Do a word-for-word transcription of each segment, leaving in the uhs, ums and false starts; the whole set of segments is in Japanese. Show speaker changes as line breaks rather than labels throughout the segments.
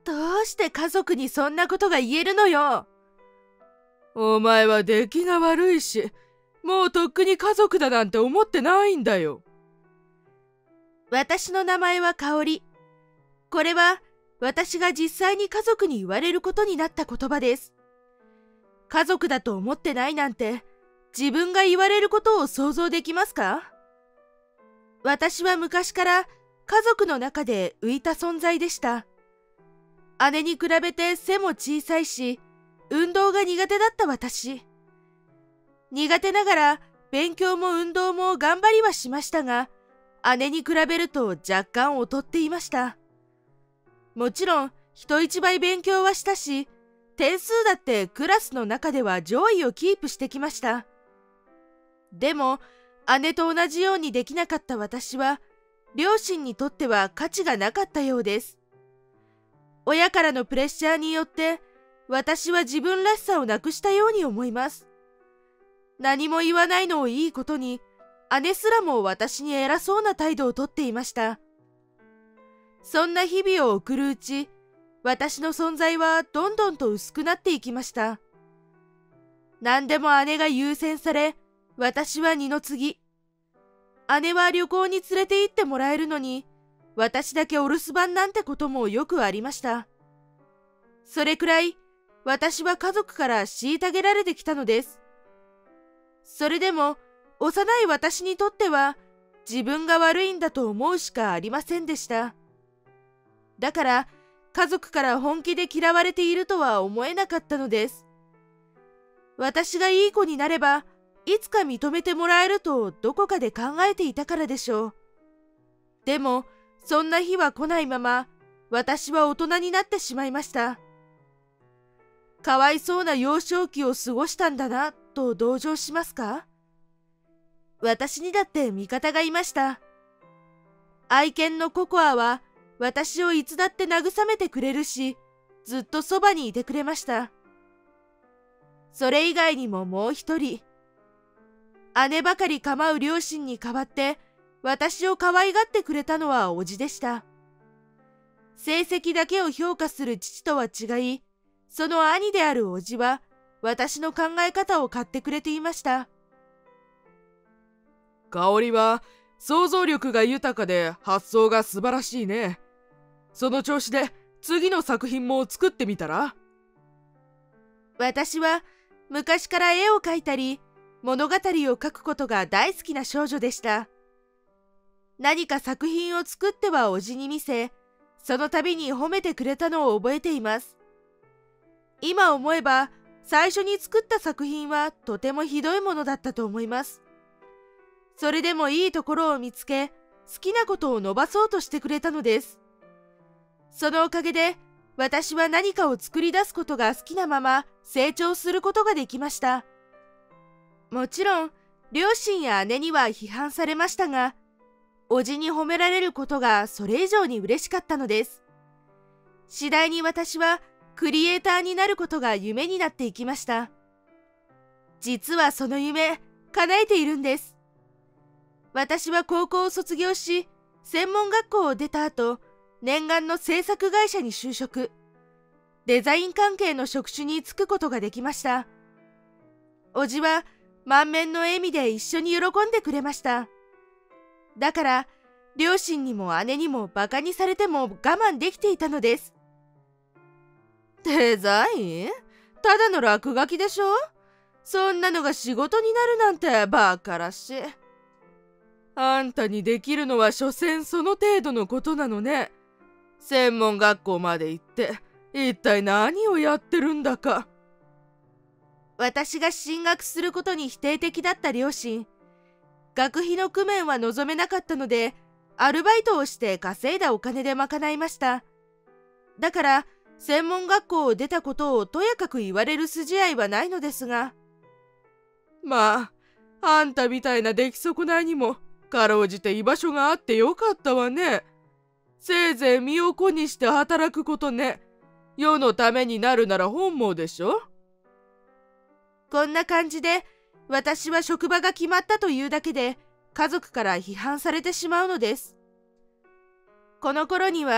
どうして家族にそんなことが言えるのよ。
お前は出来が悪いし、もうとっくに家族だなんて思ってないんだよ。
私の名前は香織。これは私が実際に家族に言われることになった言葉です。家族だと思ってないなんて自分が言われることを想像できますか？私は昔から家族の中で浮いた存在でした。姉に比べて背も小さいし、運動が苦手だった私。苦手ながら勉強も運動も頑張りはしましたが、姉に比べると若干劣っていました。もちろん人一倍勉強はしたし、点数だってクラスの中では上位をキープしてきました。でも姉と同じようにできなかった私は、両親にとっては価値がなかったようです。親からのプレッシャーによって私は自分らしさをなくしたように思います。何も言わないのをいいことに、姉すらも私に偉そうな態度をとっていました。そんな日々を送るうち、私の存在はどんどんと薄くなっていきました。何でも姉が優先され、私は二の次。姉は旅行に連れて行ってもらえるのに、私だけお留守番なんてこともよくありました。それくらい私は家族から虐げられてきたのです。それでも幼い私にとっては自分が悪いんだと思うしかありませんでした。だから家族から本気で嫌われているとは思えなかったのです。私がいい子になればいつか認めてもらえるとどこかで考えていたからでしょう。でもそんな日は来ないまま私は大人になってしまいました。かわいそうな幼少期を過ごしたんだなと同情しますか？私にだって味方がいました。愛犬のココアは私をいつだって慰めてくれるし、ずっとそばにいてくれました。それ以外にももう一人、姉ばかり構う両親に代わって私を可愛がってくれたのは叔父でした。成績だけを評価する父とは違い、その兄である叔父は私の考え方を買ってくれていました。
香織は想像力が豊かで発想が素晴らしいね。その調子で次の作品も作ってみたら？
私は昔から絵を描いたり物語を書くことが大好きな少女でした。何か作品を作っては叔父に見せ、その度に褒めてくれたのを覚えています。今思えば最初に作った作品はとてもひどいものだったと思います。それでもいいところを見つけ、好きなことを伸ばそうとしてくれたのです。そのおかげで私は何かを作り出すことが好きなまま成長することができました。もちろん両親や姉には批判されましたが、叔父に褒められることがそれ以上に嬉しかったのです。次第に私はクリエイターになることが夢になっていきました。実はその夢、叶えているんです。私は高校を卒業し、専門学校を出た後、念願の制作会社に就職。デザイン関係の職種に就くことができました。叔父は満面の笑みで一緒に喜んでくれました。だから、両親にも姉にもバカにされても我慢できていたのです。デザイン？ただの落書きでしょ？そんなのが仕事になるなんてバカらしい。
あんたにできるのは所詮その程度のことなのね。専門学校まで行って一体何をやってるんだか。
私が進学することに否定的だった両親。学費の工面は望めなかったので、アルバイトをして稼いだお金で賄いました。だから専門学校を出たことをとやかく言われる筋合いはないのですが。
まあ、あんたみたいな出来損ないにもかろうじて居場所があってよかったわね。せいぜい身を粉にして働くことね。世のためになるなら本望でしょ。
こんな感じで私は職場が決まったというだけで家族から批判されてしまうのです。この頃には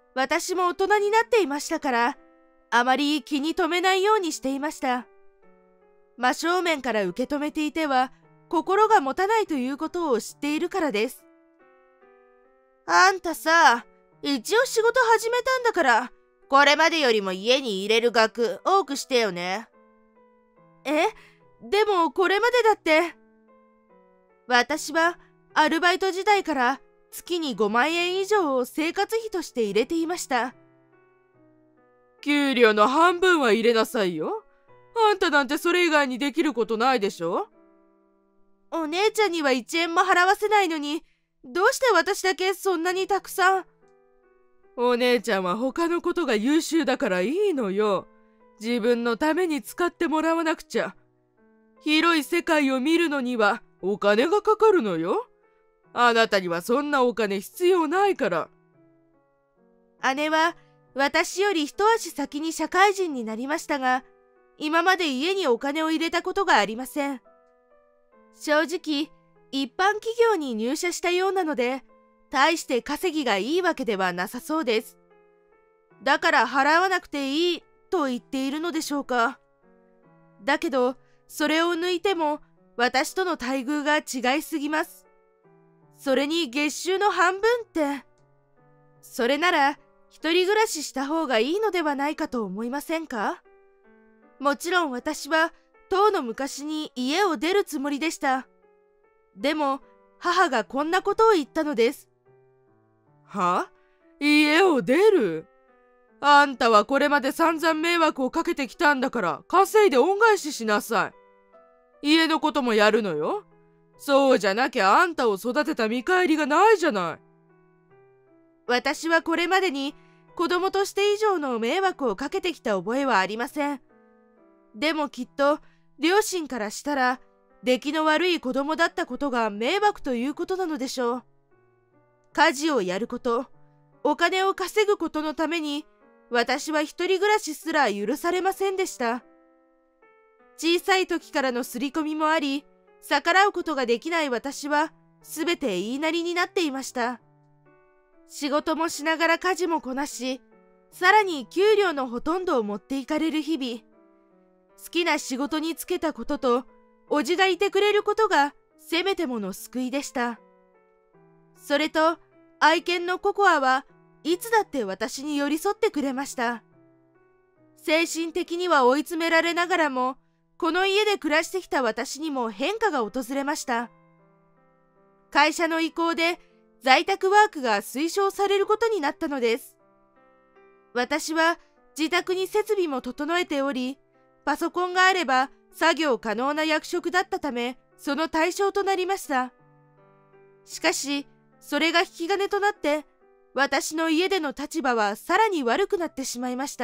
私も大人になっていましたから、あまり気に留めないようにしていました。真正面から受け止めていては、心が持たないということを知っているからです。あんたさ、一応仕事始めたんだから、これまでよりも家に入れる額多くしてよね。え、でもこれまでだって。私はアルバイト時代から月にごまんえん以上を生活費として入れていました。
給料の半分は入れなさいよ。あんたなんてそれ以外にできることないでしょ。
お姉ちゃんにはいちえんも払わせないのに、どうして私だけそんなにたくさん。
お姉ちゃんは他のことが優秀だからいいのよ。自分のために使ってもらわなくちゃ。広い世界を見るのにはお金がかかるのよ。あなたにはそんなお金必要ないから。
姉は私より一足先に社会人になりましたが、今まで家にお金を入れたことがありません。正直、一般企業に入社したようなので、大して稼ぎがいいわけではなさそうです。だから払わなくていいと言っているのでしょうか。だけど、それを抜いても私との待遇が違いすぎます。それに月収の半分って、それなら一人暮らしした方がいいのではないかと思いませんか？もちろん私はとうの昔に家を出るつもりでした。でも母がこんなことを言ったのです。
は？家を出る？あんたはこれまで散々迷惑をかけてきたんだから稼いで恩返ししなさい。家のこともやるのよ。そうじゃなきゃあんたを育てた見返りがないじゃない。
私はこれまでに子供として以上の迷惑をかけてきた覚えはありません。でもきっと両親からしたら出来の悪い子供だったことが迷惑ということなのでしょう。家事をやること、お金を稼ぐことのために私は一人暮らしすら許されませんでした。小さい時からの刷り込みもあり、逆らうことができない私はすべて言いなりになっていました。仕事もしながら家事もこなし、さらに給料のほとんどを持っていかれる日々。好きな仕事に就けたことと、おじがいてくれることがせめてもの救いでした。それと、愛犬のココアはいつだって私に寄り添ってくれました。精神的には追い詰められながらも、この家で暮らしてきた私にも変化が訪れました。会社の意向で在宅ワークが推奨されることになったのです。私は自宅に設備も整えており、パソコンがあれば作業可能な役職だったため、その対象となりました。しかし、それが引き金となって、私の家での立場はさらに悪くなってしまいました。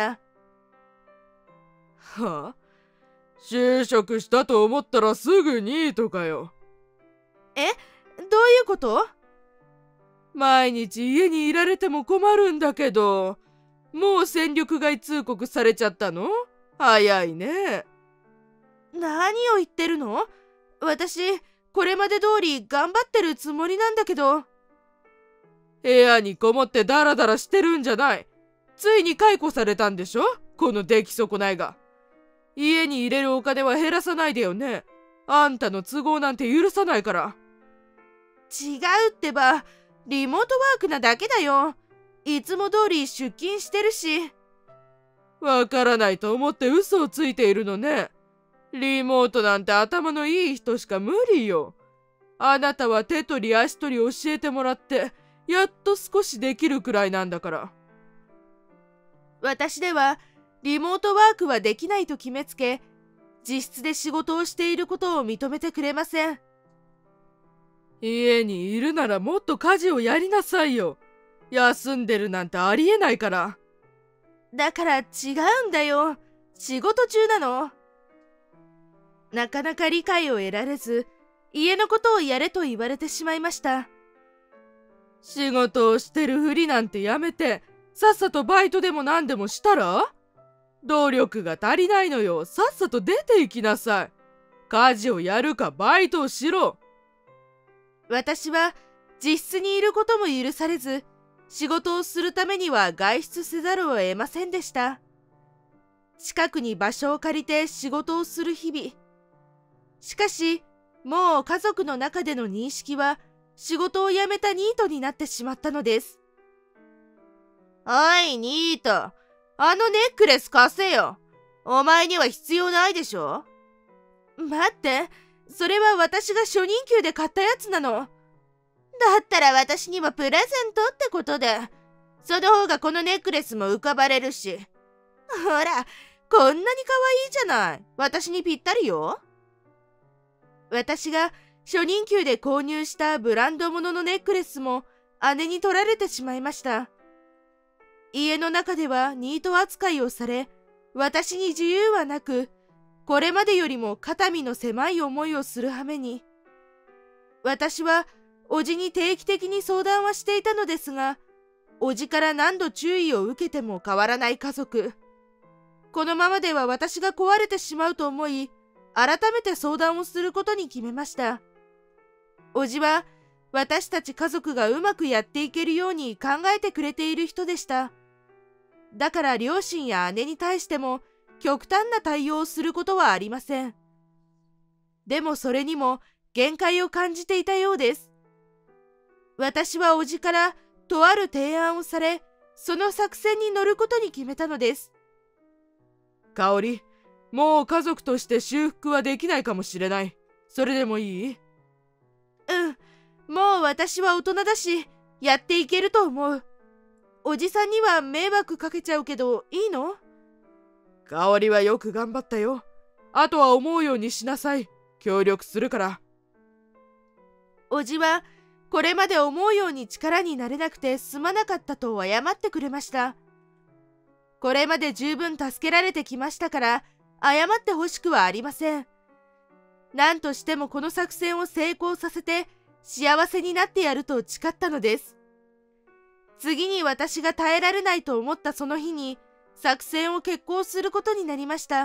はあ？就職したと思ったらすぐニートかよ。
え？どういうこと？
毎日家にいられても困るんだけど、もう戦力外通告されちゃったの？早いね。
何を言ってるの？私、これまで通り頑張ってるつもりなんだけど。
部屋にこもってダラダラしてるんじゃない。ついに解雇されたんでしょ？この出来損ないが。家に入れるお金は減らさないでよね。あんたの都合なんて許さないから。
違うってば、リモートワークなだけだよ。いつも通り出勤してるし。
わからないと思って嘘をついているのね。リモートなんて頭のいい人しか無理よ。あなたは手取り足取り教えてもらって、やっと少しできるくらいなんだから。
私では、リモートワークはできないと決めつけ、自室で仕事をしていることを認めてくれません。
家にいるならもっと家事をやりなさいよ。休んでるなんてありえないから。
だから違うんだよ。仕事中なの。なかなか理解を得られず、家のことをやれと言われてしまいました。
仕事をしてるふりなんてやめて、さっさとバイトでも何でもしたら？努力が足りないのよ。さっさと出て行きなさい。家事をやるかバイトをしろ。
私は自室にいることも許されず、 仕事をするためには外出せざるを得ませんでした。近くに場所を借りて仕事をする日々。しかし、もう家族の中での認識は仕事を辞めたニートになってしまったのです。
おい、ニート。あのネックレス貸せよ。お前には必要ないでしょ。
待って、それは私が初任給で買ったやつなの。だ
ったら私にもプレゼントってことで。その方がこのネックレスも浮かばれるし。ほら、こんなに可愛いじゃない。私にぴったりよ。
私が初任給で購入したブランド物のネックレスも姉に取られてしまいました。家の中ではニート扱いをされ、私に自由はなく、これまでよりも肩身の狭い思いをする羽目に。私はおじに定期的に相談はしていたのですが、おじから何度注意を受けても変わらない家族。このままでは私が壊れてしまうと思い、改めて相談をすることに決めました。おじは私たち家族がうまくやっていけるように考えてくれている人でした。だから両親や姉に対しても極端な対応をすることはありません。でもそれにも限界を感じていたようです。私はおじからとある提案をされ、その作戦に乗ることに決めたのです。
香織、もう家族として修復はできないかもしれない。それでもいい？
うん、もう私は大人だし、やっていけると思う。おじさんには迷惑かけちゃうけどいいの？
香織はよく頑張ったよ。あとは思うようにしなさい。協力するから。
おじはこれまで思うように力になれなくてすまなかったと謝ってくれました。これまで十分助けられてきましたから謝ってほしくはありません。何としてもこの作戦を成功させて幸せになってやると誓ったのです。次に私が耐えられないと思ったその日に作戦を決行することになりました。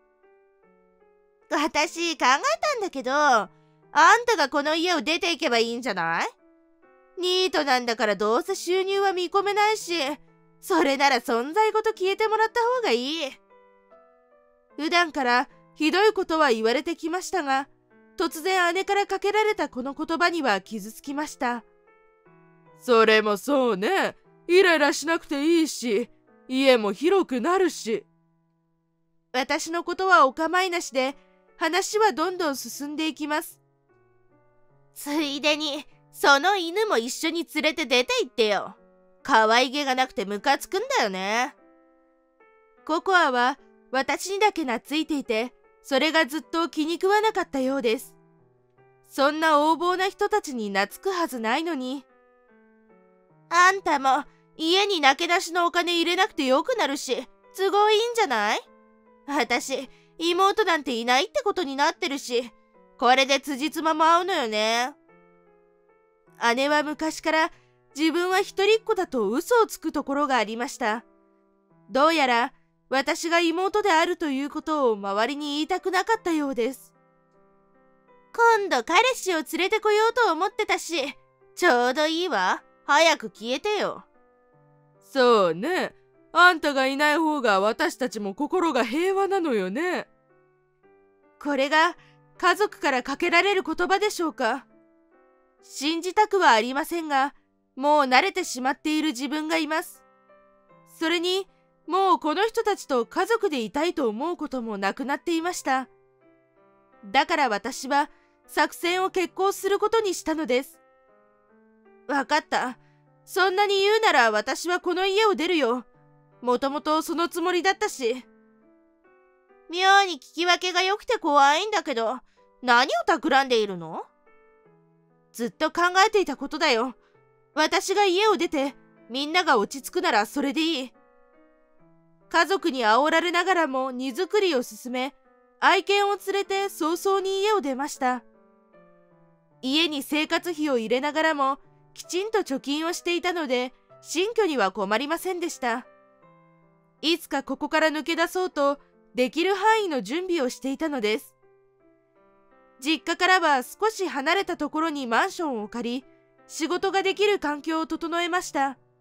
私考えたんだけど、あんたがこの家を出ていけばいいんじゃない？ニートなんだからどうせ収入は見込めないし、それなら存在ごと消えてもらった方がいい。
普段からひどいことは言われてきましたが、突然姉からかけられたこの言葉には傷つきました。
それもそうね。イライラしなくていいし、家も広くなるし。
私のことはお構いなしで、話はどんどん進んでいきます。
ついでに、その犬も一緒に連れて出て行ってよ。可愛げがなくてムカつくんだよね。
ココアは私にだけ懐いていて、それがずっと気に食わなかったようです。そんな横暴な人たちに懐くはずないのに。
あんたも家になけなしのお金入れなくてよくなるし、都合いいんじゃない？私、妹なんていないってことになってるし、これで辻褄も合うのよね。
姉は昔から自分は一人っ子だと嘘をつくところがありました。どうやら私が妹であるということを周りに言いたくなかったようです。
今度彼氏を連れてこようと思ってたし、ちょうどいいわ。早く消えてよ。
そうね。あんたがいない方が私たちも心が平和なのよね。これが家族からかけられる言葉でしょうか。信じたくはありませんが、もう慣れてしまっている自分がいます。それに、もうこの人たちと家族でいたいと思うこともなくなっていました。だから私は作戦を決行することにしたのです。わかった。そんなに言うなら私はこの家を出るよ。もともとそのつもりだったし。
妙に聞き分けが良くて怖いんだけど、何を企んでいるの？
ずっと考えていたことだよ。私が家を出て、みんなが落ち着くならそれでいい。家族に煽られながらも荷造りを進め、愛犬を連れて早々に家を出ました。家に生活費を入れながらも、きちんと貯金をしていたので、新居には困りませんでした。いつかここから抜け出そうと、できる範囲の準備をしていたのです。実家からは少し離れたところにマンションを借り、仕事ができる環境を整えました。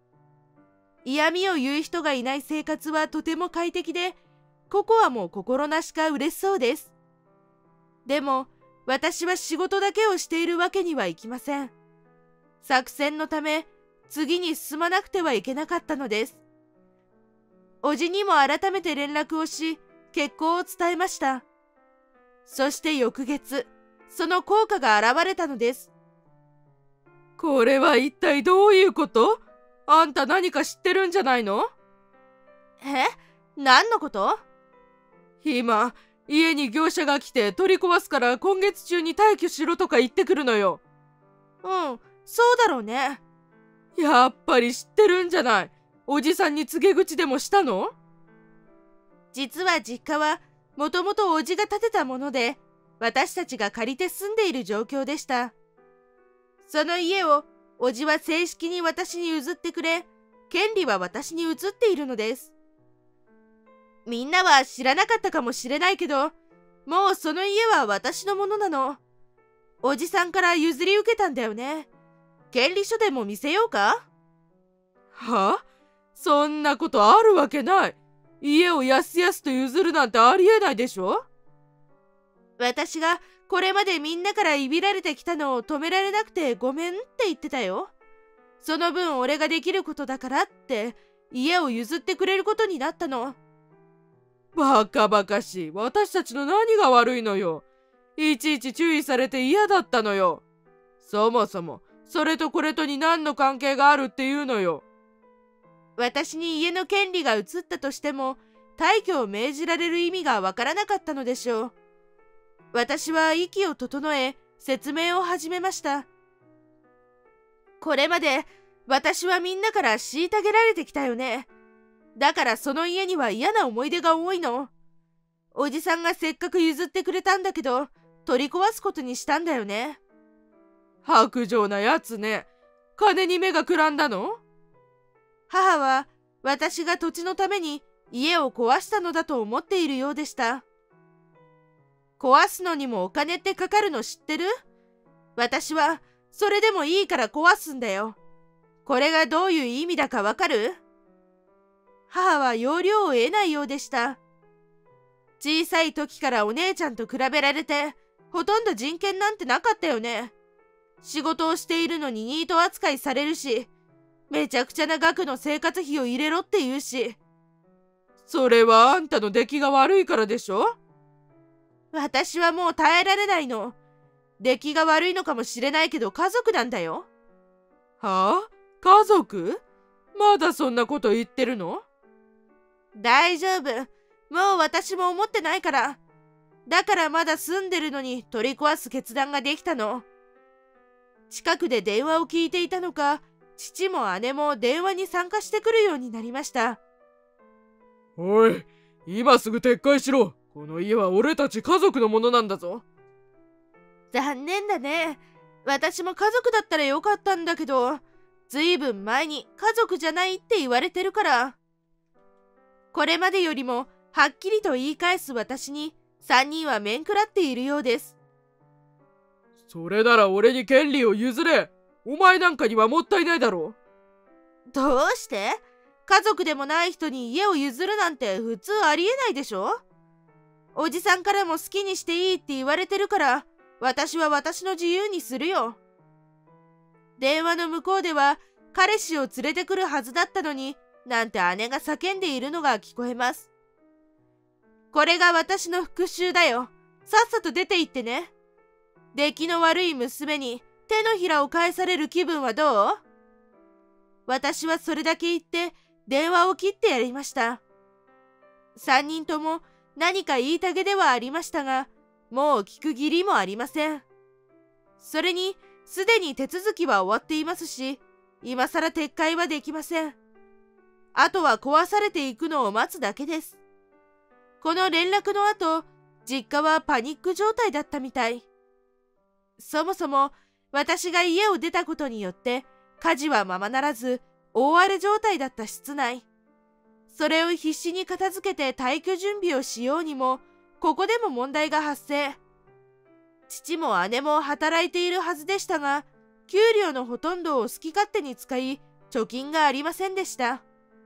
嫌味を言う人がいない生活はとても快適で、ココアも心なしか嬉しそうです。でも、私は仕事だけをしているわけにはいきません。作戦のため、次に進まなくてはいけなかったのです。おじにも改めて連絡をし、結婚を伝えました。そして翌月、その効果が現れたのです。
これは一体どういうこと？あんた何か知ってるんじゃないの？
え？何のこと？
今、家に業者が来て取り壊すから今月中に退去しろとか言ってくるのよ。
うん、そうだろうね。
やっぱり知ってるんじゃない。おじさんに告げ口でもしたの？
実は実家はもともとおじが建てたもので、私たちが借りて住んでいる状況でした。その家をおじは正式に私に譲ってくれ、権利は私に移っているのです。みんなは知らなかったかもしれないけど、もうその家は私のものなの。おじさんから譲り受けたんだよね。権利書でも見せようか？
はあ？そんなことあるわけない。家をやすやすと譲るなんてありえないでしょ？
私がこれまでみんなからいびられてきたのを止められなくてごめんって言ってたよ。その分俺ができることだからって家を譲ってくれることになったの。
バカバカしい。私たちの何が悪いのよ。いちいち注意されて嫌だったのよ。そもそもそれとこれとに何の関係があるっていうのよ。
私に家の権利が移ったとしても退去を命じられる意味がわからなかったのでしょう。私は息を整え説明を始めました。これまで私はみんなから虐げられてきたよね。だからその家には嫌な思い出が多いの。おじさんがせっかく譲ってくれたんだけど取り壊すことにしたんだよね。
薄情なやつね。金に目がくらんだの？
母は私が土地のために家を壊したのだと思っているようでした。壊すのにもお金ってかかるの知ってる？私はそれでもいいから壊すんだよ。これがどういう意味だかわかる？母は要領を得ないようでした。小さい時からお姉ちゃんと比べられてほとんど人権なんてなかったよね。仕事をしているのにニート扱いされるし、めちゃくちゃな額の生活費を入れろって言うし。
それはあんたの出来が悪いからでしょ？
私はもう耐えられないの。出来が悪いのかもしれないけど家族なんだよ。
はあ？家族？まだそんなこと言ってるの？
大丈夫。もう私も思ってないから。だからまだ住んでるのに取り壊す決断ができたの。近くで電話を聞いていたのか、父も姉も電話に参加してくるようになりました。
おい、今すぐ撤回しろ。この家は俺たち家族のものなんだぞ。
残念だね。私も家族だったらよかったんだけど、ずいぶん前に家族じゃないって言われてるから。これまでよりもはっきりと言い返す私にさんにんは面食らっているようです。
それなら俺に権利を譲れ。お前なんかにはもったいないだろ
う。どうして？家族でもない人に家を譲るなんて普通ありえないでしょ？おじさんからも好きにしていいって言われてるから、私は私の自由にするよ。電話の向こうでは彼氏を連れてくるはずだったのに、なんて姉が叫んでいるのが聞こえます。これが私の復讐だよ。さっさと出て行ってね。出来の悪い娘に手のひらを返される気分はどう？私はそれだけ言って電話を切ってやりました。三人とも何か言いたげではありましたが、もう聞く義理もありません。それに、すでに手続きは終わっていますし、今更撤回はできません。あとは壊されていくのを待つだけです。この連絡の後、実家はパニック状態だったみたい。そもそも、私が家を出たことによって、家事はままならず、大荒れ状態だった室内。それを必死に片付けて退去準備をしようにも、ここでも問題が発生。父も姉も働いているはずでしたが、給料のほとんどを好き勝手に使い、貯金がありませんでした。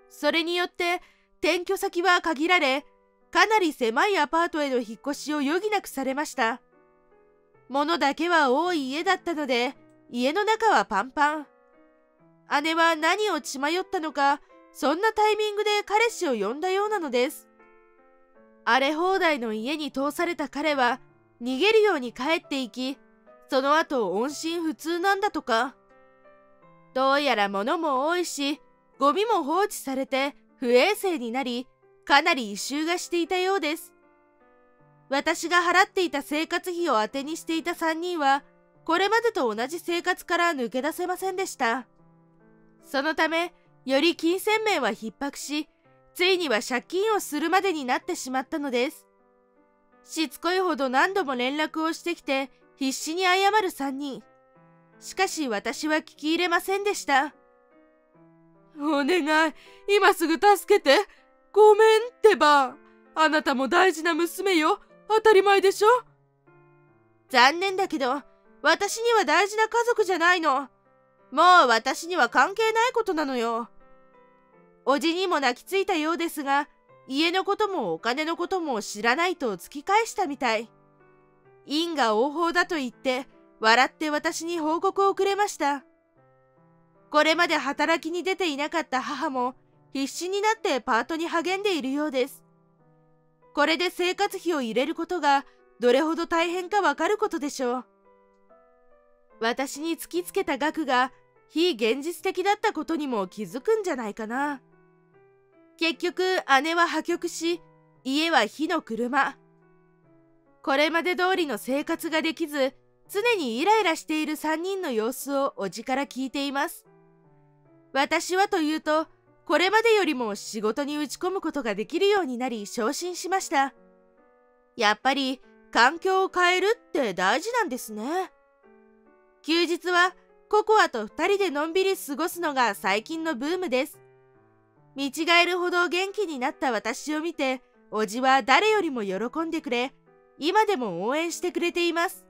それによって転居先は限られ、かなり狭いアパートへの引っ越しを余儀なくされました。物だけは多い家だったので、家の中はパンパン。姉は何を血迷ったのか、そんなタイミングで彼氏を呼んだようなのです。荒れ放題の家に通された彼は、逃げるように帰っていき、その後音信不通なんだとか。どうやら物も多いし、ゴミも放置されて不衛生になり、かなり異臭がしていたようです。私が払っていた生活費を当てにしていたさんにんは、これまでと同じ生活から抜け出せませんでした。そのため、より金銭面は逼迫し、ついには借金をするまでになってしまったのです。しつこいほど何度も連絡をしてきて、必死に謝るさんにん。しかし私は聞き入れませんでした。
お願い、今すぐ助けて。ごめんってば。あなたも大事な娘よ。当たり前でしょ。
残念だけど、私には大事な家族じゃないの。もう私には関係ないことなのよ。おじにも泣きついたようですが、家のこともお金のことも知らないと突き返したみたい。因果応報だと言って、笑って私に報告をくれました。これまで働きに出ていなかった母も、必死になってパートに励んでいるようです。これで生活費を入れることがどれほど大変かわかることでしょう。私に突きつけた額が非現実的だったことにも気づくんじゃないかな。結局姉は破局し、家は火の車。これまで通りの生活ができず、常にイライラしているさんにんの様子をおじから聞いています。私はというと、これまでよりも仕事に打ち込むことができるようになり昇進しました。やっぱり環境を変えるって大事なんですね。休日はココアとふたりでのんびり過ごすのが最近のブームです。見違えるほど元気になった私を見て、おじは誰よりも喜んでくれ、今でも応援してくれています。